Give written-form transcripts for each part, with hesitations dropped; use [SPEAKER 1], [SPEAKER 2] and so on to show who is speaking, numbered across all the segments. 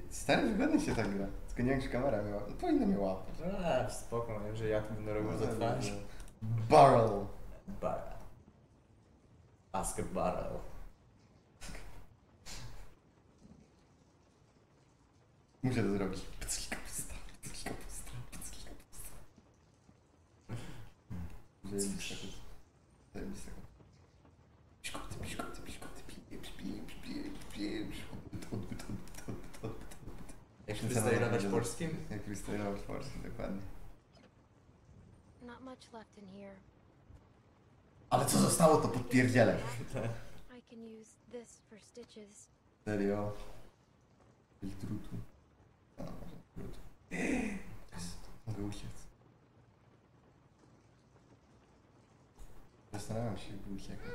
[SPEAKER 1] Stary, wygodnie się tak gra. Tylko nie wiem, czy kamera miała. No powinna mnie łapać.
[SPEAKER 2] Spoko, że ja tu będę robił za twarz.
[SPEAKER 1] Barrel.
[SPEAKER 2] Barrel. Ask a barrel.
[SPEAKER 1] Muszę to zrobić. Pycki kapusta, pycki kapusta, pycki kapusta. Zajebista sekund. Zajebista sekund. Piszkoty, pieprz.
[SPEAKER 2] Jak freestylować polskim?
[SPEAKER 1] Jak freestylować polskim, dokładnie.
[SPEAKER 3] Not much left in here.
[SPEAKER 1] Ale co zostało, to podpierdzielę.
[SPEAKER 3] I can use this for stitches.
[SPEAKER 1] Serio? Drutu. A, może drutu. Mogę uciec. Zastanawiam się, jakby uciekać.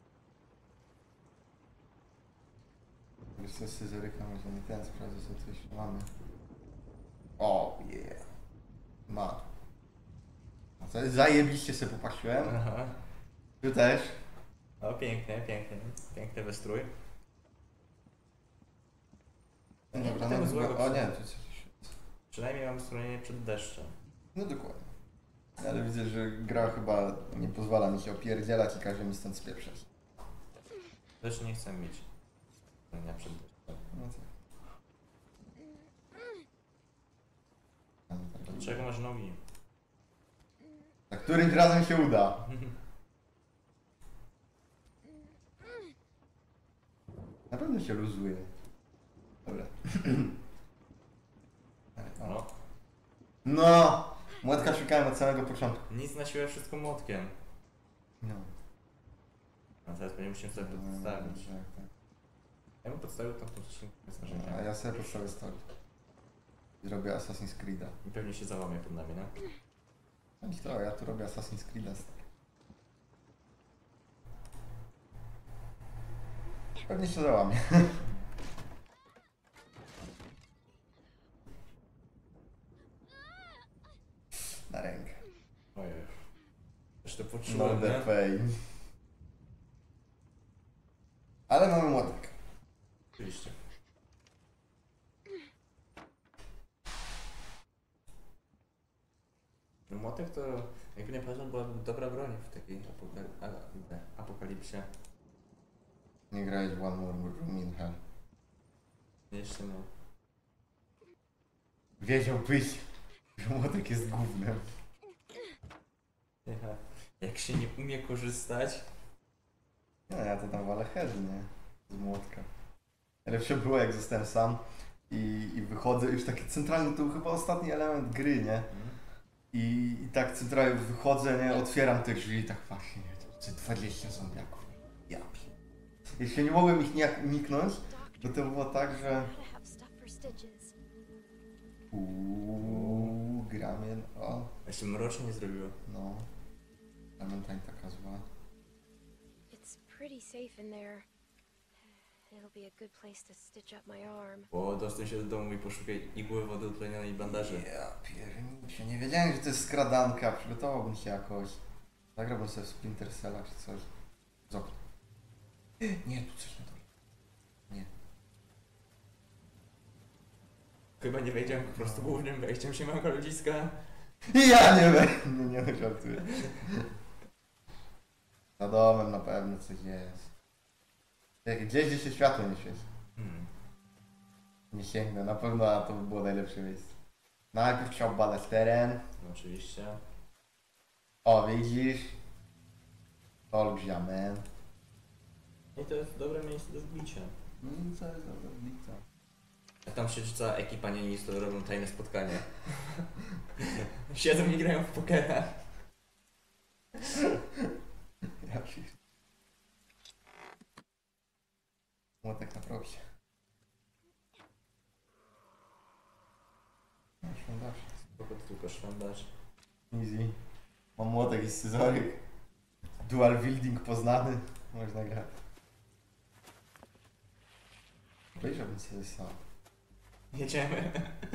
[SPEAKER 1] Wiesz co, scyzoryka może nie ten, sprawdzę co coś mamy. O, yeah. Ma. Zajebiście sobie popatrzyłem.
[SPEAKER 2] Aha.
[SPEAKER 1] Tu też.
[SPEAKER 2] O, pięknie. Piękny wystrój.
[SPEAKER 1] Dobra,
[SPEAKER 2] Tego
[SPEAKER 1] no
[SPEAKER 2] złego
[SPEAKER 1] o nie, tu coś.
[SPEAKER 2] Przynajmniej mam schronienie przed deszczem.
[SPEAKER 1] No dokładnie. Ale widzę, że gra chyba nie pozwala mi się opierdzielać i każe mi stąd spieprzać.
[SPEAKER 2] Też nie chcę mieć schronienia przed deszczem.
[SPEAKER 1] No tak.
[SPEAKER 2] Dlaczego masz nogi?
[SPEAKER 1] Za którymś razem się uda. Na pewno się luzuje. Dobra.
[SPEAKER 2] No.
[SPEAKER 1] No! Młotka szukałem od samego początku.
[SPEAKER 2] Nic na siłę, wszystko młotkiem.
[SPEAKER 1] No.
[SPEAKER 2] A teraz będziemy musieli sobie podstawić.
[SPEAKER 1] Tak.
[SPEAKER 2] Ja bym podstawił tą skrzynkę z
[SPEAKER 1] A
[SPEAKER 2] narzędziami.
[SPEAKER 1] ja sobie postawię stolik. Zrobię Assassin's Creed'a.
[SPEAKER 2] I pewnie się załamie pod nami, no?
[SPEAKER 1] Chodź to, ja tu robię Assassin's Creed'a. Pewnie się załamie. Na rękę.
[SPEAKER 2] Ojej. Też to
[SPEAKER 1] No
[SPEAKER 2] poczułem,
[SPEAKER 1] the
[SPEAKER 2] nie?
[SPEAKER 1] pain. Ale mamy młotek.
[SPEAKER 2] Oczywiście. No młotek to, jakby nie pamiętam, była dobra broń w takiej apokalipsie.
[SPEAKER 1] Nie grałeś w One More Room in Hell.
[SPEAKER 2] Jeszcze nie.
[SPEAKER 1] Wiedziałbyś, że młotek jest gównem.
[SPEAKER 2] Jak się nie umie korzystać.
[SPEAKER 1] No ja to tam walę head, nie? Z młotka. Lepsze było jak zostałem sam i wychodzę, już taki centralny, to był chyba ostatni element gry, nie? I tak centralnie wychodzę, nie? Otwieram te drzwi i tak właśnie, nie? To 20 zombiaków. Ja pier... Jeśli nie mogłem ich niknąć, to było tak, że...
[SPEAKER 3] Gotta have stuff for stitches.
[SPEAKER 1] Gramian, o,
[SPEAKER 2] Ja się mrocznie nie zrobiło.
[SPEAKER 1] no. Clementine taka zła.
[SPEAKER 3] It's pretty safe in there. It'll be a good place to stitch up my arm.
[SPEAKER 2] Bo dostań się do domu i poszukaj igły, wody utlenionej i bandaży.
[SPEAKER 1] Ja pierniczę, nie wiedziałem, że to jest skradanka, przygotowałbym się jakoś. Zagrałbym sobie w Splinter Cella czy coś. Z okna. Nie, tu coś na dole. Nie.
[SPEAKER 2] Chyba nie wejdziemy po prostu głównym wejściem się małego ludziska.
[SPEAKER 1] Ja nie wiem, nie żartuję. Za domem na pewno coś jest. Gdzieś się światło nie świeci. Nie sięgnę, na pewno to by było najlepsze miejsce. Najpierw chciał badać teren.
[SPEAKER 2] No, oczywiście.
[SPEAKER 1] O, widzisz? Olbrzymy.
[SPEAKER 2] I to jest dobre miejsce do zbicia.
[SPEAKER 1] No i co jest dobra ulica?
[SPEAKER 2] A tam siedzi cała ekipa nienistów, robią tajne spotkanie. Siedzą i grają w pokera.
[SPEAKER 1] Ja się... Młotek na propsie. No, szwandasz.
[SPEAKER 2] Spoko, to tylko szwandasz.
[SPEAKER 1] Easy. Mam młotek i scyzoryk. Dual wielding poznany. Można grać. Obejrzałbym sobie sam.
[SPEAKER 2] Jedziemy.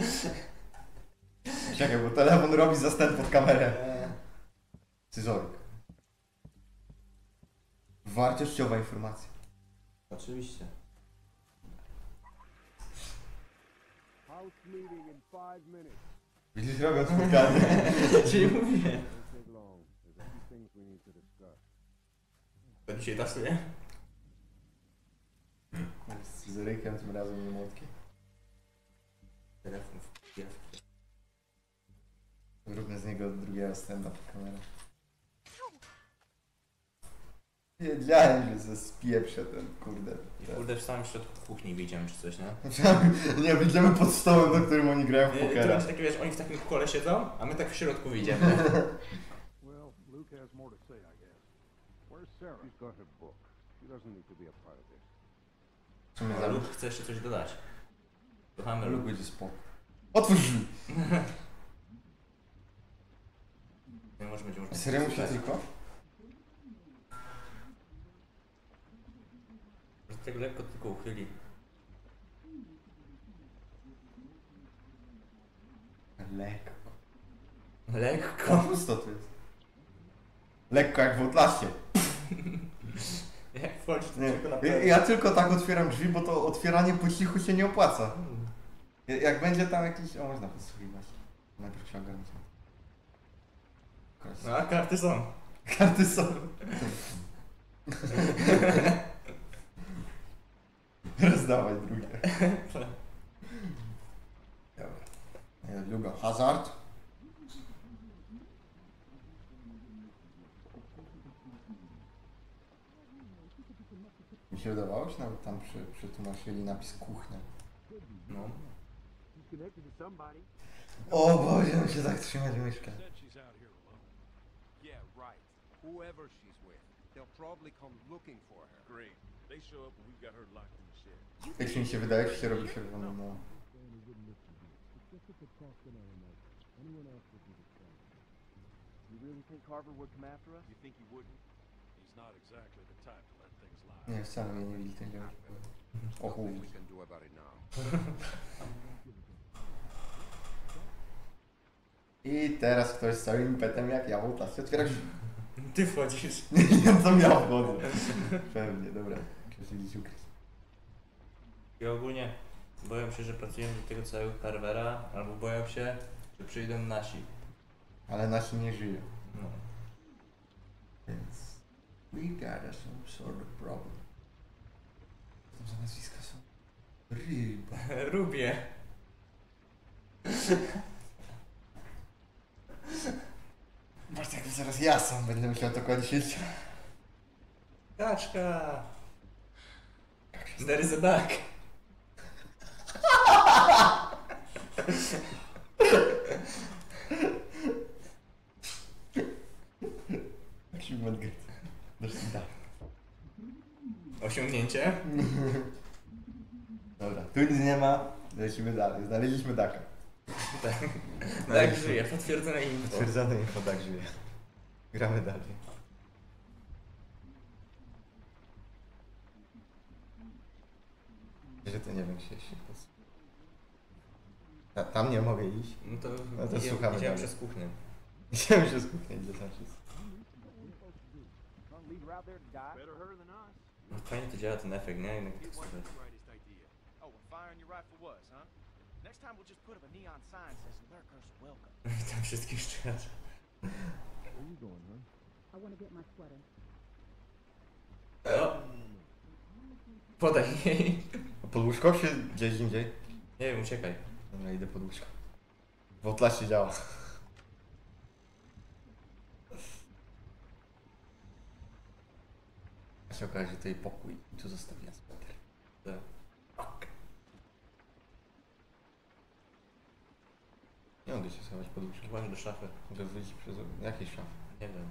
[SPEAKER 1] Czekaj, bo telefon robi zastęp pod kamerę. Scyzoryk. Wartościowa informacja.
[SPEAKER 2] Oczywiście.
[SPEAKER 4] House meeting in 5 minutes.
[SPEAKER 1] Widzisz, robią spotkanie.
[SPEAKER 2] Czyli mówię.
[SPEAKER 4] Don't take long. There's a few things we need to discuss.
[SPEAKER 2] To dzisiaj tasuje?
[SPEAKER 1] Z rykiem, tym razem nie młotkiem.
[SPEAKER 2] Telefon.
[SPEAKER 1] Zróbmy z niego drugiego stand-up kamera. Wiedziałem, że ze spieprzę ten, kurde.
[SPEAKER 2] I kurde w samym środku kuchni widziałem czy coś, nie?
[SPEAKER 1] Nie, wyjdziemy pod stołem, na którym oni grają w
[SPEAKER 2] To
[SPEAKER 1] pokera.
[SPEAKER 2] będzie takie, wiesz, oni w takim kole siedzą, a my tak w środku widzimy.
[SPEAKER 4] Well, Luke has more to say, I guess. Where's Sarah? She's got her book. She doesn't need to be a part of this.
[SPEAKER 1] W sumie
[SPEAKER 2] Ale lub chce jeszcze coś dodać. Kochamy
[SPEAKER 1] Lub
[SPEAKER 2] lub.
[SPEAKER 1] będzie spoko. Otwórz drzwi!
[SPEAKER 2] Nie może będzie można.
[SPEAKER 1] Serio mu się
[SPEAKER 2] słuchać.
[SPEAKER 1] tylko?
[SPEAKER 2] Może tak lekko tylko uchyli.
[SPEAKER 1] Lekko.
[SPEAKER 2] Lekko.
[SPEAKER 1] Pusto to jest. Lekko jak w Outlaście.
[SPEAKER 2] Jak wchodzisz to
[SPEAKER 1] Nie.
[SPEAKER 2] tylko na
[SPEAKER 1] Ja tylko tak otwieram drzwi, bo to otwieranie po cichu się nie opłaca. Jak będzie tam jakiś... O, można posłuchiwać. Najpierw trzeba ogarnąć.
[SPEAKER 2] No a karty są.
[SPEAKER 1] Karty są. Rozdawaj drugie. Dobra. Ja lubię hazard. Mi się wydawało, że nawet tam przetłumaczyli napis kuchnia.
[SPEAKER 2] No.
[SPEAKER 4] She's connected to somebody.
[SPEAKER 1] O Boże, on się tak trzymać myszkę.
[SPEAKER 4] Said she's out here alone.
[SPEAKER 5] Yeah, right. Whoever she's with, they'll probably come looking for her.
[SPEAKER 4] Great. They show up and we've got her locked in the shed.
[SPEAKER 1] Jak mi się wydaje, że się robi czerwono, no.
[SPEAKER 5] You really think Carver would come after us?
[SPEAKER 4] You think he wouldn't? He's not exactly the type to let things lie.
[SPEAKER 1] Nie, wcale mnie nie widzi ten dział. O chuj.
[SPEAKER 5] Nothing we can do about it now.
[SPEAKER 1] I teraz ktoś z całym impetem jak ja w Outlaście otwiera drzwi.
[SPEAKER 2] Ty wchodzisz.
[SPEAKER 1] Nie wiem co miał wchodzę. Pewnie, dobra. Muszę się gdzieś ukryć.
[SPEAKER 2] I ogólnie boją się, że pracujemy do tego całego Carvera, albo boją się, że przyjdą nasi.
[SPEAKER 1] Ale nasi nie żyją.
[SPEAKER 2] No.
[SPEAKER 1] Więc... We got some sort of problem. Co to za nazwiska są? Ryba.
[SPEAKER 2] Lubię.
[SPEAKER 1] Patrz jak zaraz ja sam będę musiał to kończyć.
[SPEAKER 2] Kaczka. There is a duck.
[SPEAKER 1] Achievement gry. Dasz mi tak.
[SPEAKER 2] Osiągnięcie.
[SPEAKER 1] Dobra, tu nic nie ma. Lecimy dalej. Znaleźliśmy Daka.
[SPEAKER 2] Tak żyje, potwierdzone info.
[SPEAKER 1] Potwierdzone info, tak żyje. Gramy dalej. Że to nie wiem, się tam nie mogę iść.
[SPEAKER 2] No to,
[SPEAKER 1] No to słuchamy
[SPEAKER 2] idziemy
[SPEAKER 1] dalej.
[SPEAKER 2] przez kuchnię.
[SPEAKER 1] Idziemy się skupić, gdzie tam wszyscy.
[SPEAKER 5] Gonna leave her out there to die?
[SPEAKER 4] Better her than us.
[SPEAKER 2] No fajnie to działa ten efekt, nie? Jednak tak
[SPEAKER 6] It wasn't
[SPEAKER 2] słuchaj.
[SPEAKER 6] the brightest idea. Oh, and firing your rifle was, huh? Next time we'll just put up a neon sign that says lurkers welcome.
[SPEAKER 2] Witam wszystkich szczerze.
[SPEAKER 4] Where you going, huh?
[SPEAKER 7] I want to get my sweater.
[SPEAKER 2] O! Podaj jej.
[SPEAKER 1] Pod łóżko się gdzieś indziej?
[SPEAKER 2] Nie wiem, uciekaj.
[SPEAKER 1] Dobra, idę pod łóżko. W Outlaście działa. A się okaże, że to jej pokój i tu zostawiłem sweter.
[SPEAKER 2] Tak.
[SPEAKER 1] Nie mogę się schować pod łóżkiem.
[SPEAKER 2] Chyba, że do szafy.
[SPEAKER 1] Mogę wyjść przez jakieś szafy.
[SPEAKER 2] Nie wiem.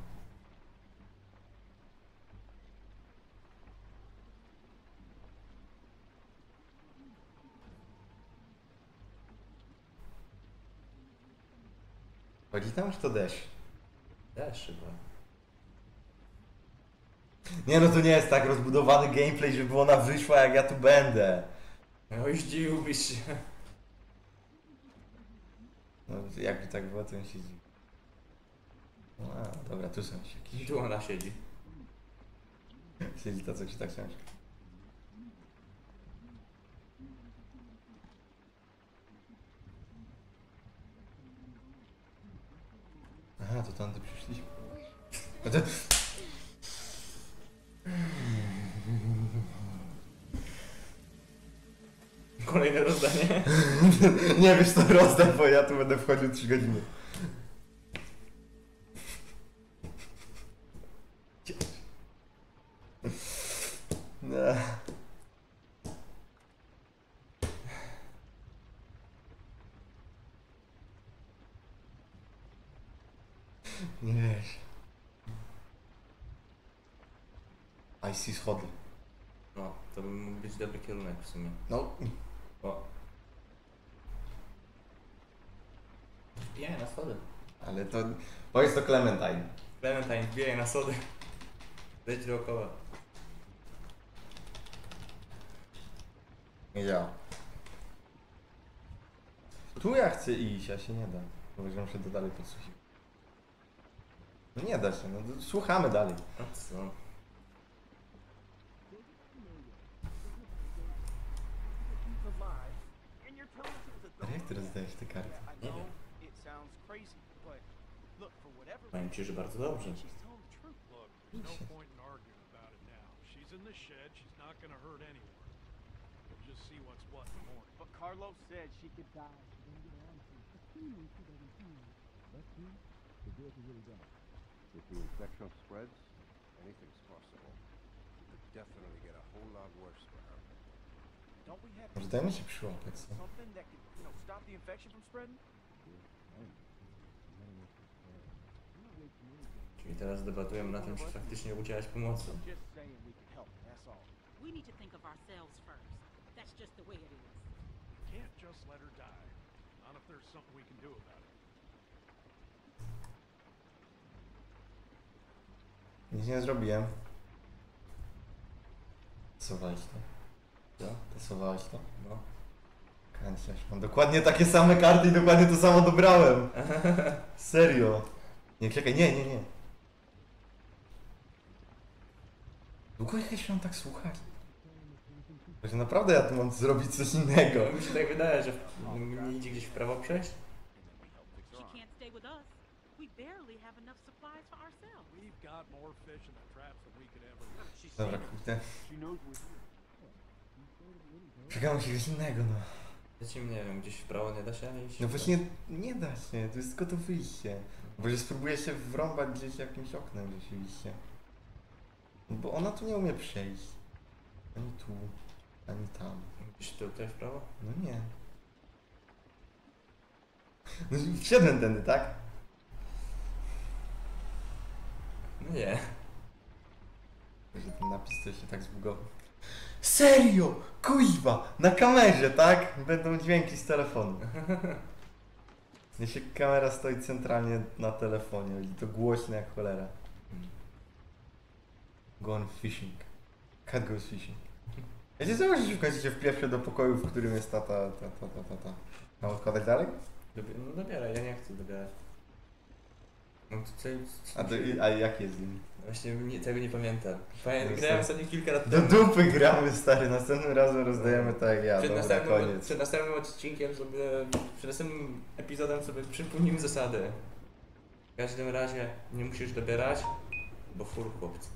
[SPEAKER 1] Chodzi tam, czy to deszcz?
[SPEAKER 2] Też chyba.
[SPEAKER 1] Nie no, to nie jest tak rozbudowany gameplay, żeby ona wyszła jak ja tu będę.
[SPEAKER 2] Oj, zdziwiłbyś się.
[SPEAKER 1] No jakby tak było, to bym się dziwił. No, a, dobra, tu są jakieś.
[SPEAKER 2] Tu ona siedzi.
[SPEAKER 1] Siedzi ta, co czyta książkę. A, to tamty przyszliśmy. A to...
[SPEAKER 2] Kolejne rozdanie.
[SPEAKER 1] Nie wiesz co rozdać, bo ja tu będę wchodził 3 godziny. Nie. Nie wiesz. I see schody.
[SPEAKER 2] No, to by mógł być dobry kierunek w sumie.
[SPEAKER 1] No.
[SPEAKER 2] O. Wbijaj na schody.
[SPEAKER 1] Ale to... Powiedz to Clementine.
[SPEAKER 2] Clementine, wbijaj na schody. Zejdź dookoła.
[SPEAKER 1] Nie działa. Tu ja chcę iść, a się nie da. Powiedziałem, że to dalej podsłuchiwać. No nie da się, no to słuchamy dalej.
[SPEAKER 2] A co?
[SPEAKER 1] Ale jak ty rozdajesz te karty?
[SPEAKER 6] I know it sounds crazy, but look, for whatever
[SPEAKER 2] Powiem ci, że bardzo dobrze.
[SPEAKER 6] she's telling the truth.
[SPEAKER 4] Look, there's no point in arguing about it now. She's in the shed. She's not gonna hurt anyone. We'll just see what's what in the morning.
[SPEAKER 6] But Carlos said she could die.
[SPEAKER 4] If the infection spreads, anything's possible. It could definitely get a whole lot worse for her.
[SPEAKER 6] Don't we have
[SPEAKER 1] Może dajmy się przyłapać, co?
[SPEAKER 6] something that could, stop the infection from spreading?
[SPEAKER 2] Czyli teraz debatujemy na tym, czy faktycznie udzielać pomocy.
[SPEAKER 6] Just saying we could help, that's all.
[SPEAKER 7] We need to think of ourselves first. That's just the way it is.
[SPEAKER 4] Can't just let her die. Not if there's something we can do about it.
[SPEAKER 1] Nic nie zrobiłem. Tasowałeś to?
[SPEAKER 2] Co?
[SPEAKER 1] Tasowałeś to?
[SPEAKER 2] No.
[SPEAKER 1] Kanciarz. Mam dokładnie takie same karty i dokładnie to samo dobrałem. Serio. Nie, czekaj, nie. Długo jechałeś mam tak słuchać? Że naprawdę ja tu mam zrobić coś innego.
[SPEAKER 2] Mi się tak wydaje, że nie idzie gdzieś w prawo przejść.
[SPEAKER 7] She can't stay with us. We barely have enough supplies for ourselves.
[SPEAKER 4] We've got more fish in the traps than we could ever.
[SPEAKER 1] Dobra, kurde.
[SPEAKER 4] She knows we're here.
[SPEAKER 1] Czekam czegoś innego, no.
[SPEAKER 2] Lecimy, nie wiem, gdzieś w prawo nie da się iść.
[SPEAKER 1] No właśnie nie da się, to jest tylko to wyjście. Bo że spróbuję się wrąbać gdzieś jakimś oknem rzeczywiście. Bo ona tu nie umie przejść. Ani tu, ani tam.
[SPEAKER 2] Gdzieś tutaj w prawo?
[SPEAKER 1] No nie. No wszedłem tędy, tak?
[SPEAKER 2] No nie.
[SPEAKER 1] Że ten napis to się tak zbugował. Serio! Kuźwa! Na kamerze, tak? Będą dźwięki z telefonu. Jeśli kamera stoi centralnie na telefonie, i to głośne jak cholera. Gone fishing. Cat goes fishing. Wiecie co? Możecie w końcu się wpierwszy do pokoju, w którym jest ta. Mam odkładać dalej?
[SPEAKER 2] No dobieraj, ja nie chcę dobierać. Mam tutaj...
[SPEAKER 1] A jaki jest z nim?
[SPEAKER 2] Właśnie tego nie pamiętam.
[SPEAKER 1] Niestety.
[SPEAKER 2] Grałem sobie kilka lat
[SPEAKER 1] Do
[SPEAKER 2] temu.
[SPEAKER 1] dupy gramy, stary. Następnym razem rozdajemy tak jak ja. Dobra, koniec.
[SPEAKER 2] Przed następnym odcinkiem sobie... Przed następnym epizodem sobie przypomnimy zasady. W każdym razie nie musisz dobierać, bo fur chłopcy.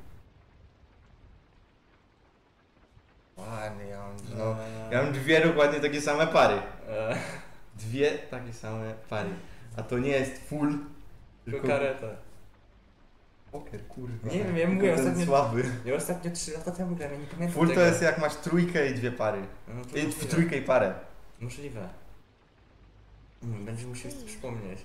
[SPEAKER 1] Ładnie, ja mam dwie dokładnie takie same pary.
[SPEAKER 2] Eee,
[SPEAKER 1] Dwie takie same pary. A to nie jest full,
[SPEAKER 2] tylko kareta.
[SPEAKER 1] poker, kurwa.
[SPEAKER 2] Nie wiem, ja
[SPEAKER 1] Tylko
[SPEAKER 2] mówię
[SPEAKER 1] ten
[SPEAKER 2] ostatnio...
[SPEAKER 1] słaby.
[SPEAKER 2] Ja ostatnio 3 lata temu grałem, ja nie pamiętam
[SPEAKER 1] Full
[SPEAKER 2] tego.
[SPEAKER 1] to jest jak masz trójkę i dwie pary.
[SPEAKER 2] No to
[SPEAKER 1] I
[SPEAKER 2] możliwe.
[SPEAKER 1] trójkę i parę.
[SPEAKER 2] Możliwe. Będziesz musiał sobie przypomnieć.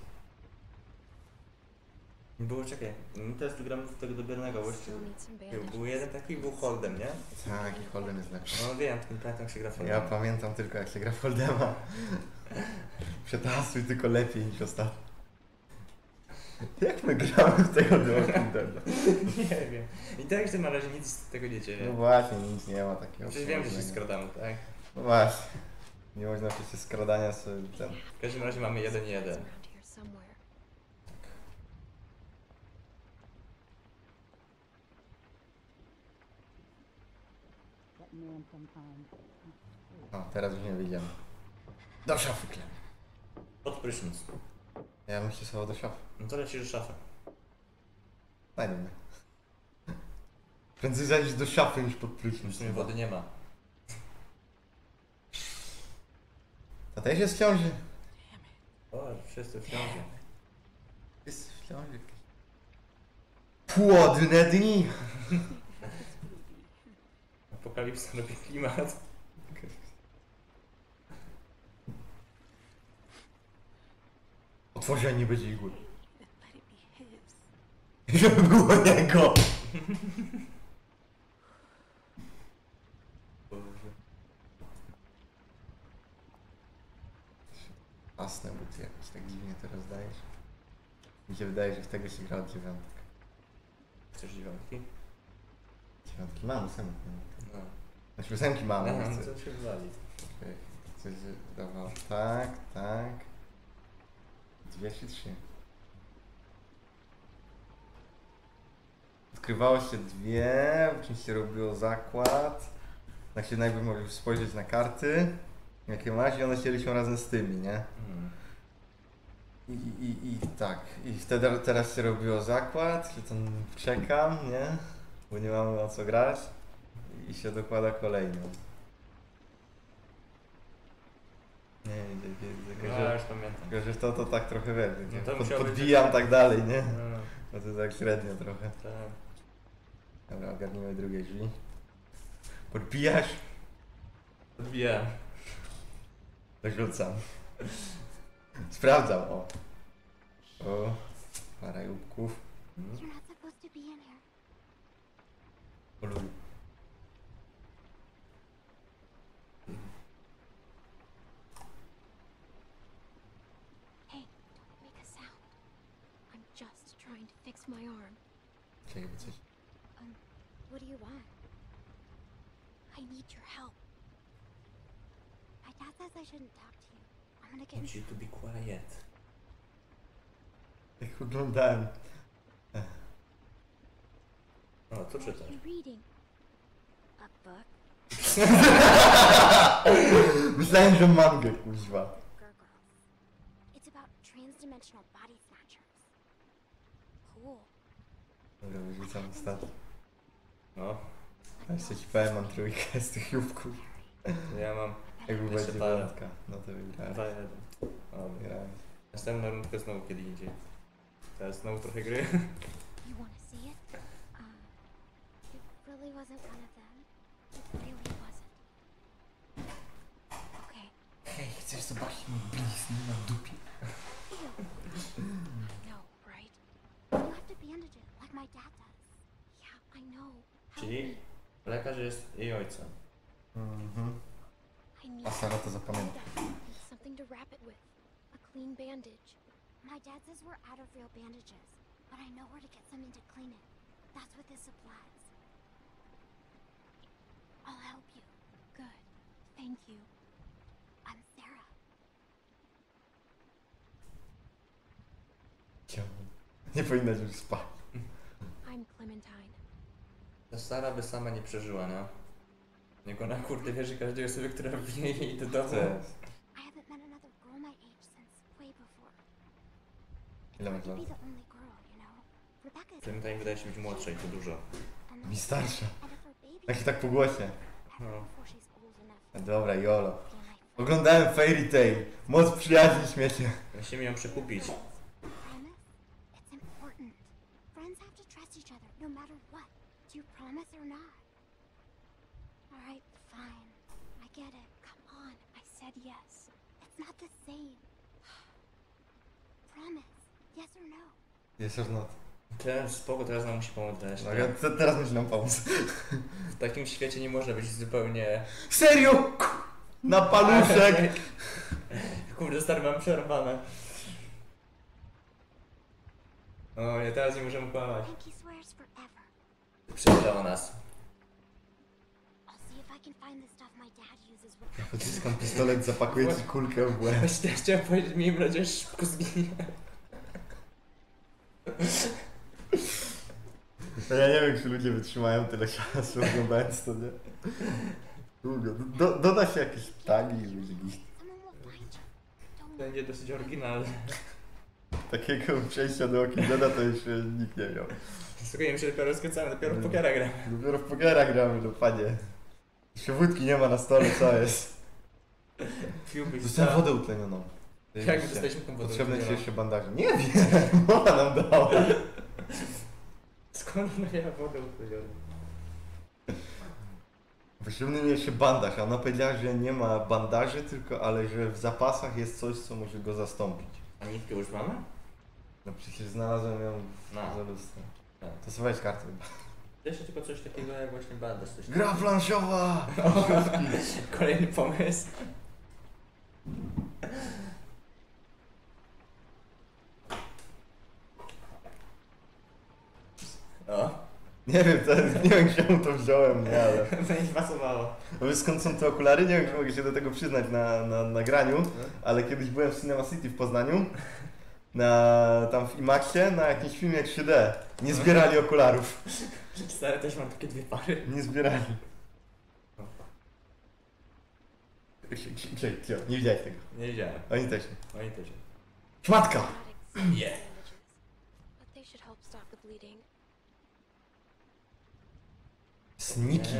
[SPEAKER 2] Było, czekaj, teraz tu gramy w tego dobiernego, bo
[SPEAKER 3] Still need some bandages.
[SPEAKER 2] był jeden taki, był holdem, nie?
[SPEAKER 1] Tak, i Holden jest lepszy.
[SPEAKER 2] No wiem, tylko nie pamiętam jak się gra w
[SPEAKER 1] Ja pamiętam tylko jak się gra w Holdema. Przetasuj tylko lepiej niż ostatnio. Jak my gramy w tego do Walking Deada?
[SPEAKER 2] Nie wiem. I tak się na razie nic z tego nie dzieje.
[SPEAKER 1] No właśnie, nic nie ma takiego.
[SPEAKER 2] Przecież wiem, że się
[SPEAKER 1] poważnego.
[SPEAKER 2] skradamy, tak?
[SPEAKER 1] No właśnie. Nie można przecież skradania sobie ten.
[SPEAKER 2] W każdym razie mamy 1-1.
[SPEAKER 3] It's around here somewhere.
[SPEAKER 1] O, teraz już nie wyjdziemy. Do szafy klemy.
[SPEAKER 2] Pod prysznic.
[SPEAKER 1] Ja bym się schował do szafy.
[SPEAKER 2] No to lecisz do szafy.
[SPEAKER 1] Fajnie mnie. Prędzej zajść do szafy niż pod prysznic.
[SPEAKER 2] W sumie wody nie ma.
[SPEAKER 1] A też jest w ciąży.
[SPEAKER 2] O, wszyscy w ciąży.
[SPEAKER 1] Jest w ciąży. Płodne dni!
[SPEAKER 2] Apokalipsa robi klimat.
[SPEAKER 1] Otworzenie będzie igły.
[SPEAKER 7] Let it be his.
[SPEAKER 1] Żeby było jego! Jasne, bo ty jakoś tak dziwnie to rozdajesz. Mi się wydaje, że w tego się gra od dziewiątek.
[SPEAKER 2] Chcesz dziewiątki?
[SPEAKER 1] Dziewiątki mam, ósemki.
[SPEAKER 2] No.
[SPEAKER 1] Znaczy ósemki mam,
[SPEAKER 2] Aha,
[SPEAKER 1] ale
[SPEAKER 2] no
[SPEAKER 1] chcę.
[SPEAKER 2] to się wywali.
[SPEAKER 1] Coś dawał. Tak, tak. 2 czy 3. Odkrywało się 2, w czym się robiło zakład. Tak się najpierw możesz spojrzeć na karty, jakie masz i one się liczą razem z tymi, nie? I tak, i wtedy teraz się robiło zakład, że to czekam, nie? Bo nie mamy o co grać i się dokłada kolejną. Nie,
[SPEAKER 2] No, już pamiętam.
[SPEAKER 1] tylko że w to tak trochę wiesz,
[SPEAKER 2] No
[SPEAKER 1] nie?
[SPEAKER 2] to musiało być-
[SPEAKER 1] Podbijam tak dalej, nie?
[SPEAKER 2] No,
[SPEAKER 1] No to tak średnio trochę.
[SPEAKER 2] tak.
[SPEAKER 1] Dobra, ogarnijmy drugie drzwi. Podbijasz?
[SPEAKER 2] Odbijałem.
[SPEAKER 1] Dorzucam. Sprawdzam, o. O, parę jubków.
[SPEAKER 3] You're not supposed to be in here.
[SPEAKER 1] Poluj.
[SPEAKER 3] Hey, don't make a sound. I'm just trying to fix my arm.
[SPEAKER 1] Czekaj, bo coś...
[SPEAKER 3] What do you want? I need your help. My dad says I shouldn't talk to you. I'm gonna get in
[SPEAKER 2] Want you to be quiet.
[SPEAKER 1] Jak oglądałem.
[SPEAKER 2] O, co
[SPEAKER 3] What
[SPEAKER 2] czytasz?
[SPEAKER 3] are you reading? A book?
[SPEAKER 1] Myślałem, że mangę, kuźwa.
[SPEAKER 3] Gurgles. It's about transdimensional body snatchers. Cool.
[SPEAKER 1] Dobra, wyrzucam ostatni.
[SPEAKER 2] No,
[SPEAKER 1] A jeszcze ci powiem, mam trójkę z tych jubków.
[SPEAKER 2] to ja mam
[SPEAKER 1] Jakby była
[SPEAKER 2] Jeszcze parę.
[SPEAKER 1] dziewiątka. No to wygrałem.
[SPEAKER 2] 2-1. O,
[SPEAKER 1] Wygrałem.
[SPEAKER 2] następna rundka znowu kiedy indziej. Teraz znowu trochę gry.
[SPEAKER 3] You wanna see it? It really wasn't one of them. It really wasn't. Okay.
[SPEAKER 1] Hej, chcesz zobaczyć mój blizny na dupie?
[SPEAKER 3] I know, right? You have to bandage it like my dad does. Yeah, I know. Help
[SPEAKER 2] Czyli lekarz jest jej ojcem.
[SPEAKER 1] Mhm.
[SPEAKER 3] I need
[SPEAKER 1] A Sara to zapamięta.
[SPEAKER 3] need something to wrap it with. A clean bandage. My dad says we're out of real bandages, but I know where to get something to clean it. That's what this supplies. I'll help you. Good. Thank you. I'm Sarah.
[SPEAKER 1] Ciągle. Nie powinnaś już spać.
[SPEAKER 3] I'm Clementine.
[SPEAKER 2] Ta Sara by sama nie przeżyła, no. Niech ona kurde wierzy każdej osobie, która wbije jej do domu.
[SPEAKER 1] Chcesz.
[SPEAKER 3] I haven't met another girl my age since way before.
[SPEAKER 1] Ile masz
[SPEAKER 3] Hard to
[SPEAKER 1] lat?
[SPEAKER 3] be the only girl, you know? Rebecca is
[SPEAKER 2] Clementine wydaje się być młodsza i to dużo.
[SPEAKER 3] and
[SPEAKER 1] Mi starsza.
[SPEAKER 3] and if her baby
[SPEAKER 1] Tak się tak po głosie.
[SPEAKER 2] No.
[SPEAKER 3] before she's old enough
[SPEAKER 1] Dobra, Jolo.
[SPEAKER 3] to be my friend.
[SPEAKER 1] Oglądałem Fairy Tail. Moc przyjaźni śmiecie.
[SPEAKER 2] Musimy ją przekupić.
[SPEAKER 3] Promise? It's important. Friends have to trust each other no matter what. Do you promise or not? Alright, fine. I get it. Come on. I said yes. It's not the same. Promise. Yes or no?
[SPEAKER 1] Jest or not.
[SPEAKER 2] Teraz spoko, teraz nam musi pomóc reszta.
[SPEAKER 1] Teraz musi nam pomóc.
[SPEAKER 2] W takim świecie nie może być zupełnie...
[SPEAKER 1] Serio? Na paluszek!
[SPEAKER 2] Kurde, stary, mam przerwane. O nie, teraz nie możemy kłamać.
[SPEAKER 3] Pinky swears forever.
[SPEAKER 2] Przegrała nas.
[SPEAKER 3] I'll see if I can find the stuff my dad uses with
[SPEAKER 1] Pociskam pistolet, zapakuję ci kulkę w łeb.
[SPEAKER 2] Właśnie też chciałem powiedzieć, miejmy nadzieję, że szybko zginie.
[SPEAKER 1] No ja nie wiem, czy ludzie wytrzymają tyle czasu oglądając to, nie? Długo. Doda się jakieś tagi i ludzie.
[SPEAKER 3] Someone will find you. Don't
[SPEAKER 2] Będzie dosyć oryginalny.
[SPEAKER 1] Takiego przejścia do Walking Deada to jeszcze nikt nie miał.
[SPEAKER 2] Słuchaj, my się dopiero rozkręcamy, dopiero w pokera gramy.
[SPEAKER 1] Dopiero w pokera gramy, no panie. Jeszcze wódki nie ma na stole, co jest?
[SPEAKER 2] Piłbyś
[SPEAKER 1] Dostałem wodę utlenioną.
[SPEAKER 2] Jak my dostaliśmy tą wodę
[SPEAKER 1] Potrzebne ci
[SPEAKER 2] utlenioną?
[SPEAKER 1] jeszcze bandaże. Nie wiem, ona nam dała.
[SPEAKER 2] Skąd ona miała wodę utlenioną?
[SPEAKER 1] Potrzebny mi jeszcze bandaż, a ona powiedziała, że nie ma bandaży, ale że w zapasach jest coś, co może go zastąpić.
[SPEAKER 2] A nitkę już mamy?
[SPEAKER 1] No przecież znalazłem ją
[SPEAKER 2] No.
[SPEAKER 1] za lustrem.
[SPEAKER 2] Tak.
[SPEAKER 1] To sobie weź kartę.
[SPEAKER 2] Jeszcze tylko coś takiego jak właśnie bandaż. Coś
[SPEAKER 1] Gra planszowa!
[SPEAKER 2] Kolejny pomysł. O,
[SPEAKER 1] Nie wiem, nie wiem czemu to wziąłem, nie, ale...
[SPEAKER 2] to nie pasowało.
[SPEAKER 1] No wiesz skąd są te okulary? Nie wiem, czy mogę się do tego przyznać na nagraniu, ale kiedyś byłem w Cinema City w Poznaniu, tam w IMAXie, na jakimś filmie 3D. Nie zbierali okularów.
[SPEAKER 2] Stary, też mam takie dwie pary.
[SPEAKER 1] Nie zbierali. Nie widziałeś tego.
[SPEAKER 2] Nie wiedziałem.
[SPEAKER 1] Oni też nie.
[SPEAKER 2] Oni też.
[SPEAKER 1] Szmatka!
[SPEAKER 2] Yeah.
[SPEAKER 3] But they should help stop the bleeding.
[SPEAKER 1] Sniki.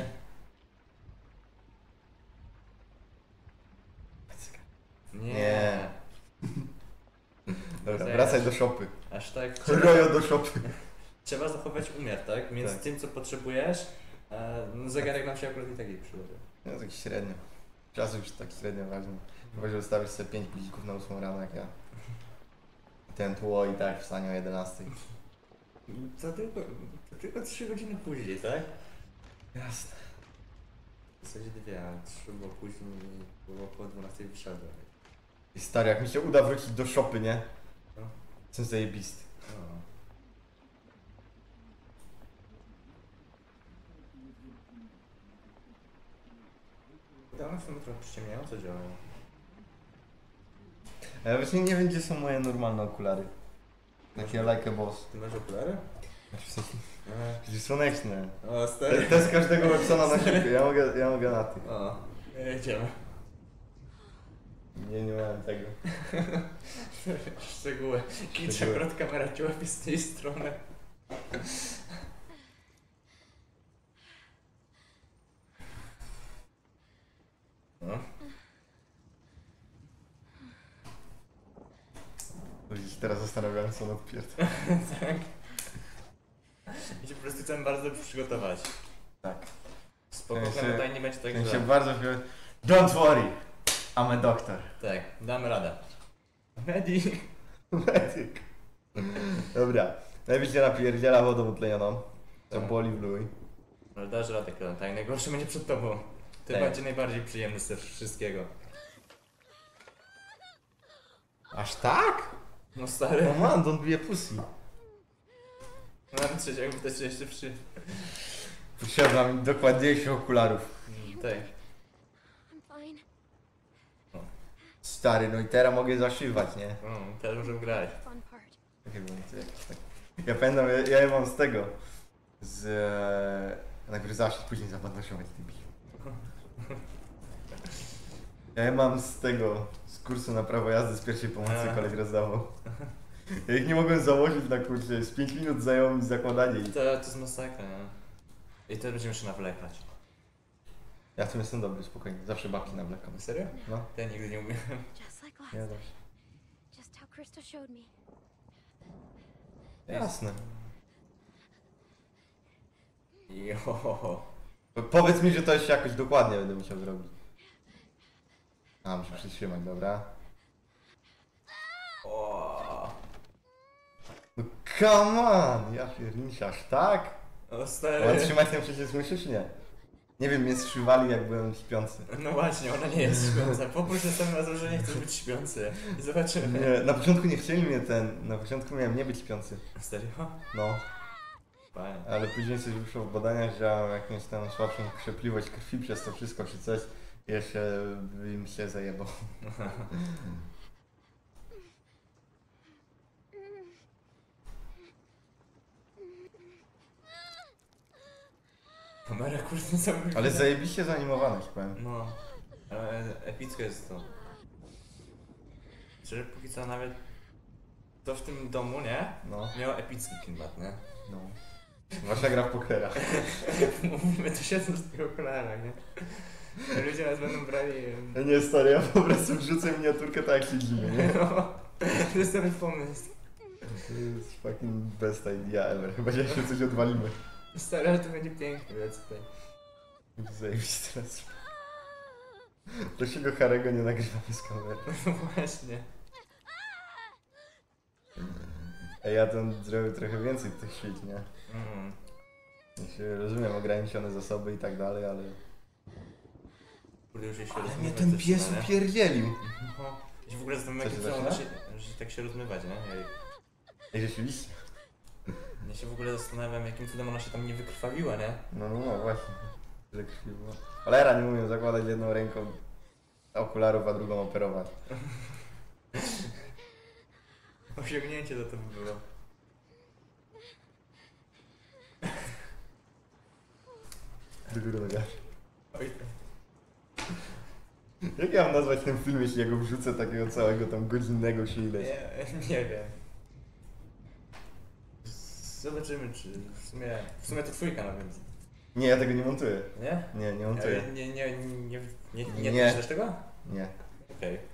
[SPEAKER 2] Nie.
[SPEAKER 1] Nie. Dobra,
[SPEAKER 2] Zaraz.
[SPEAKER 1] wracaj do szopy.
[SPEAKER 2] Aż tak.
[SPEAKER 1] Rojo do szopy.
[SPEAKER 2] Trzeba zachować umiar, tak? Między
[SPEAKER 1] Tak.
[SPEAKER 2] tym, co potrzebujesz, a no, zegarek nam się akurat i tak nie przyłoży.
[SPEAKER 1] No tak średnio. Czasu już tak średnio ważne. Chyba, że ustawisz sobie 5 guzików na 8 rano jak ja. Ten tło i tak wstanie o 11.
[SPEAKER 2] To tylko 3 godziny później, tak?
[SPEAKER 1] Jasne.
[SPEAKER 2] W zasadzie 2, a 3 było później i było około 12 wyszedłem.
[SPEAKER 1] I stary, jak mi się uda wrócić do szopy, nie?
[SPEAKER 2] No.
[SPEAKER 1] Jestem zajebisty.
[SPEAKER 2] No. Dawno w tym trochę przyciemniająco działają.
[SPEAKER 1] A ja właśnie nie wiem, gdzie są moje normalne okulary. Takie like a boss.
[SPEAKER 2] Ty masz okulary?
[SPEAKER 1] Przecież słoneczne.
[SPEAKER 2] O, stary.
[SPEAKER 1] To jest każdego Websona na siebie. Ja mogę na tych.
[SPEAKER 2] O, jedziemy.
[SPEAKER 1] Nie miałem tego.
[SPEAKER 2] Szczegóły. Kilka
[SPEAKER 1] Szczegóły.
[SPEAKER 2] akurat kamera cię łapie z tej strony. No.
[SPEAKER 1] Widzisz, teraz zastanawiałem się, co on odpierdza.
[SPEAKER 2] Tak. I się po prostu chcę bardzo dobrze przygotować.
[SPEAKER 1] Tak.
[SPEAKER 2] Spokojnie,
[SPEAKER 1] Ja się-
[SPEAKER 2] tutaj nie będzie tak
[SPEAKER 1] Ja się
[SPEAKER 2] źle.
[SPEAKER 1] bardzo... Don't worry! I'm a doctor.
[SPEAKER 2] Tak, damy radę. Medic.
[SPEAKER 1] Medyk. Dobra. Najwyżej napierdziela wodą utlenioną. To
[SPEAKER 2] Tak.
[SPEAKER 1] boli w luj.
[SPEAKER 2] Ale dasz radę, tak? Najgorszy będzie przed tobą. Ty
[SPEAKER 1] Tak.
[SPEAKER 2] będzie najbardziej przyjemny z wszystkiego.
[SPEAKER 1] Aż tak?
[SPEAKER 2] No stary.
[SPEAKER 1] No man, don't be a pussy.
[SPEAKER 2] Mam trzeciego, też jeszcze przy...
[SPEAKER 1] Potrzeba mi dokładniejszych okularów.
[SPEAKER 2] Tak.
[SPEAKER 3] I'm fine.
[SPEAKER 1] Stary, no i teraz mogę zaszywać, nie?
[SPEAKER 2] Teraz możemy grać.
[SPEAKER 3] Fun part.
[SPEAKER 1] Takie było to jakieś tak. Ja pamiętam, ja je mam z tego. Najpierw zawsze, później zabandażować tymi. Ja je mam z tego, z kursu na prawo jazdy z pierwszej pomocy koleś rozdawał. Ja ich nie mogłem założyć na kursie, z 5 minut zajęło mi zakładanie ich.
[SPEAKER 2] To jest masakra, nie? I teraz będziemy jeszcze nawlekać.
[SPEAKER 1] Ja w tym jestem dobry, spokojnie, zawsze babki nawlekam.
[SPEAKER 2] Serio?
[SPEAKER 1] No,
[SPEAKER 2] Ja nigdy nie umiem.
[SPEAKER 3] Just like last
[SPEAKER 1] ja
[SPEAKER 3] time.
[SPEAKER 1] zawsze.
[SPEAKER 3] Just how Krista showed me.
[SPEAKER 1] Jasne.
[SPEAKER 2] Jo.
[SPEAKER 1] Powiedz mi, że to jeszcze jakoś dokładnie będę musiał zrobić. A, muszę przytrzymać, dobra.
[SPEAKER 2] O.
[SPEAKER 1] No come on! Ja pierniczarz, tak?
[SPEAKER 2] O
[SPEAKER 1] Ale
[SPEAKER 2] stary.
[SPEAKER 1] trzymać ten przecież musisz, nie? Nie wiem, mnie zszywali jak byłem śpiący.
[SPEAKER 2] No właśnie, ona nie jest śpiąca. Poproś następnym razem, że nie chcesz być śpiący. I zobaczymy.
[SPEAKER 1] Nie, na początku nie chcieli mnie na początku miałem nie być śpiący.
[SPEAKER 2] Serio?
[SPEAKER 1] No,
[SPEAKER 2] Fajnie.
[SPEAKER 1] ale później coś wyszło w badaniach, że mam jakąś tam słabszą krzepliwość krwi przez to wszystko czy coś. I jeszcze im się zajebał.
[SPEAKER 2] Kamera kurde cały.
[SPEAKER 1] Ale zajebiście zanimowane, ci powiem.
[SPEAKER 2] No. Ale epicko jest to. Szczerze, póki co nawet To w tym domu, nie?
[SPEAKER 1] No,
[SPEAKER 2] Miał epicki klimat, nie?
[SPEAKER 1] no. Wasza gra w pokera.
[SPEAKER 2] Mówimy to siedzą w tych okularach, nie? Ludzie nas będą brali...
[SPEAKER 1] Nie stary, ja po prostu wrzucę miniaturkę tak jak siedzimy, nie?
[SPEAKER 2] No, to jest ten pomysł.
[SPEAKER 1] To jest fucking best idea ever. Chyba że się coś odwalimy.
[SPEAKER 2] Stary, ale to będzie piękne, więc tutaj.
[SPEAKER 1] Zajebiście teraz. Dlaczego Harego nie nagrywamy z kamery?
[SPEAKER 2] No właśnie.
[SPEAKER 1] Ej, ja tam zrobię trochę więcej tych świeć, nie?
[SPEAKER 2] Mm.
[SPEAKER 1] Ja się rozumiem, ograniczone zasoby i tak dalej, ale...
[SPEAKER 2] Kurde, już się
[SPEAKER 1] Ale
[SPEAKER 2] rozmywać
[SPEAKER 1] mnie ten
[SPEAKER 2] zaczyna,
[SPEAKER 1] pies
[SPEAKER 2] nie?
[SPEAKER 1] upierdzielił.
[SPEAKER 2] No. Ja się w ogóle zastanawiam,
[SPEAKER 1] Co
[SPEAKER 2] jak
[SPEAKER 1] się
[SPEAKER 2] to
[SPEAKER 1] zaczyna?
[SPEAKER 2] że tak się rozmywać, nie?
[SPEAKER 1] Ej, rzeczywiście.
[SPEAKER 2] Ja się w ogóle zastanawiam, jakim cudem ona się tam nie wykrwawiła, nie?
[SPEAKER 1] No, właśnie. Tyle krwi było. Cholera, nie umiem zakładać jedną ręką okularów, a drugą operować.
[SPEAKER 2] Osiągnięcie to by było.
[SPEAKER 1] Do góry nogami.
[SPEAKER 2] Oj,
[SPEAKER 1] Jak ja mam nazwać ten film, jeśli ja go wrzucę takiego całego tam godzinnego się ileś?
[SPEAKER 2] nie wiem. Zobaczymy, czy w sumie to twój kanał, więc...
[SPEAKER 1] Nie, ja tego nie montuję.
[SPEAKER 2] Nie?
[SPEAKER 1] Nie montuję.
[SPEAKER 2] Nie
[SPEAKER 1] Nie.
[SPEAKER 2] też tego?
[SPEAKER 1] Nie.
[SPEAKER 2] Okej.